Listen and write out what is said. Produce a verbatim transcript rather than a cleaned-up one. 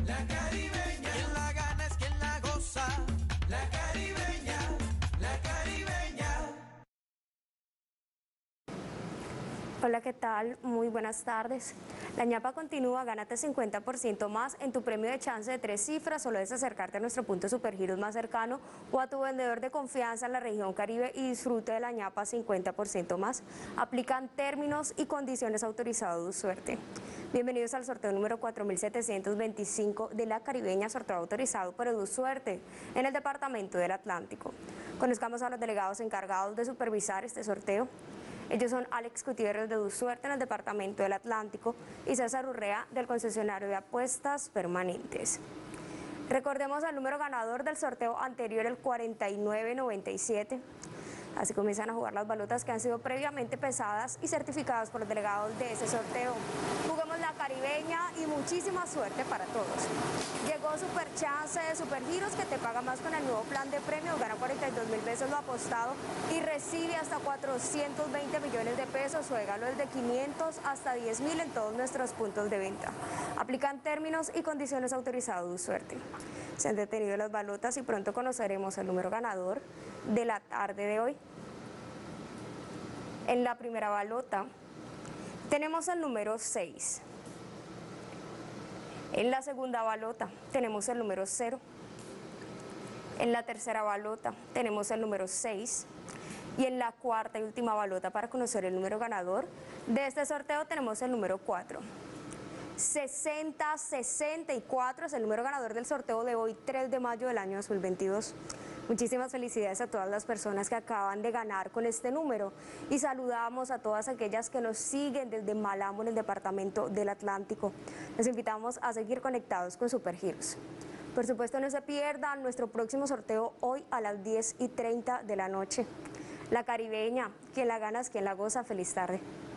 La caribeña. Quien la gana es quien la goza. La caribeña, la caribeña. Hola, ¿qué tal? Muy buenas tardes. La ñapa continúa, gánate cincuenta por ciento más en tu premio de chance de tres cifras. Solo es acercarte a nuestro punto Supergiros más cercano o a tu vendedor de confianza en la región Caribe y disfrute de la ñapa cincuenta por ciento más. Aplican términos y condiciones autorizados de suerte. Bienvenidos al sorteo número cuatro mil setecientos veinticinco de la Caribeña, sorteo autorizado por Edu Suerte en el departamento del Atlántico. Conozcamos a los delegados encargados de supervisar este sorteo. Ellos son Alex Gutiérrez de Edu Suerte en el departamento del Atlántico y César Urrea del concesionario de apuestas permanentes. Recordemos el número ganador del sorteo anterior, el cuarenta y nueve noventa y siete. Así comienzan a jugar las balotas que han sido previamente pesadas y certificadas por los delegados de ese sorteo. Juguemos la caribeña y muchísima suerte para todos. Llegó Super Chance de Supergiros, que te paga más con el nuevo plan de premios. Gana cuarenta y dos mil pesos lo apostado y recibe hasta cuatrocientos veinte millones de pesos. Su regalo es de quinientos hasta diez mil en todos nuestros puntos de venta. Aplican términos y condiciones autorizados de suerte. Se han detenido las balotas y pronto conoceremos el número ganador de la tarde de hoy. En la primera balota tenemos el número seis. En la segunda balota tenemos el número cero. En la tercera balota tenemos el número seis. Y en la cuarta y última balota para conocer el número ganador de este sorteo tenemos el número cuatro. sesenta sesenta y cuatro es el número ganador del sorteo de hoy, tres de mayo del año dos mil veintidós. Muchísimas felicidades a todas las personas que acaban de ganar con este número y saludamos a todas aquellas que nos siguen desde Malamo en el departamento del Atlántico. Les invitamos a seguir conectados con Supergiros. Por supuesto, no se pierdan nuestro próximo sorteo hoy a las diez y treinta de la noche. La caribeña, quien la gana es quien la goza. Feliz tarde.